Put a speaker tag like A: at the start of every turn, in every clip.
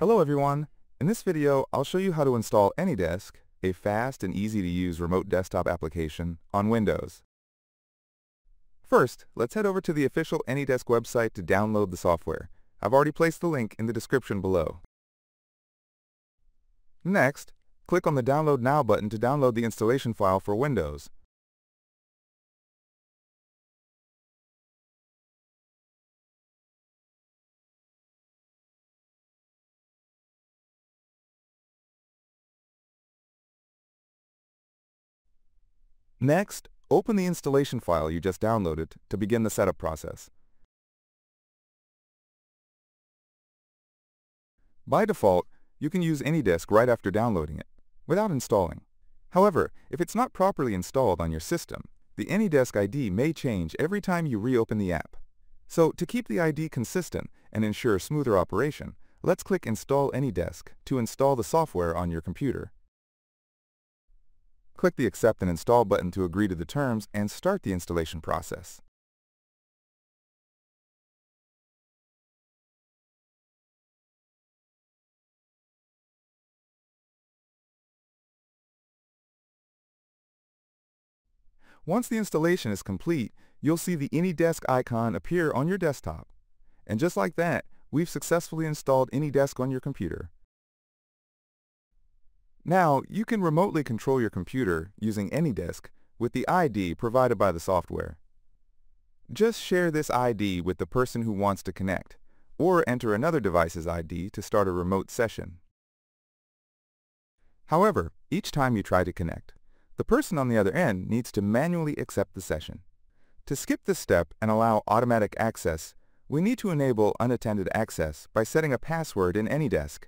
A: Hello everyone! In this video, I'll show you how to install AnyDesk, a fast and easy-to-use remote desktop application, on Windows. First, let's head over to the official AnyDesk website to download the software. I've already placed the link in the description below. Next, click on the Download Now button to download the installation file for Windows. Next, open the installation file you just downloaded to begin the setup process. By default, you can use AnyDesk right after downloading it, without installing. However, if it's not properly installed on your system, the AnyDesk ID may change every time you reopen the app. So, to keep the ID consistent and ensure smoother operation, let's click Install AnyDesk to install the software on your computer. Click the Accept and Install button to agree to the terms and start the installation process. Once the installation is complete, you'll see the AnyDesk icon appear on your desktop. And just like that, we've successfully installed AnyDesk on your computer. Now, you can remotely control your computer using AnyDesk with the ID provided by the software. Just share this ID with the person who wants to connect, or enter another device's ID to start a remote session. However, each time you try to connect, the person on the other end needs to manually accept the session. To skip this step and allow automatic access, we need to enable unattended access by setting a password in AnyDesk.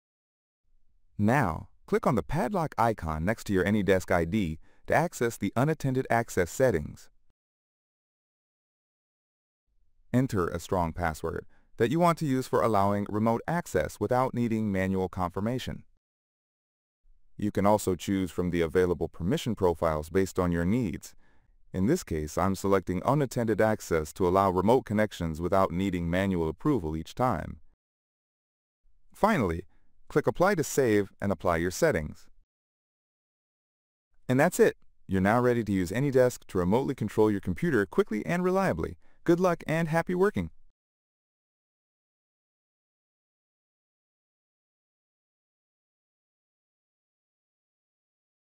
A: Now, click on the padlock icon next to your AnyDesk ID to access the unattended access settings. Enter a strong password that you want to use for allowing remote access without needing manual confirmation. You can also choose from the available permission profiles based on your needs. In this case, I'm selecting unattended access to allow remote connections without needing manual approval each time. Finally, click Apply to save and apply your settings. And that's it! You're now ready to use AnyDesk to remotely control your computer quickly and reliably. Good luck and happy working!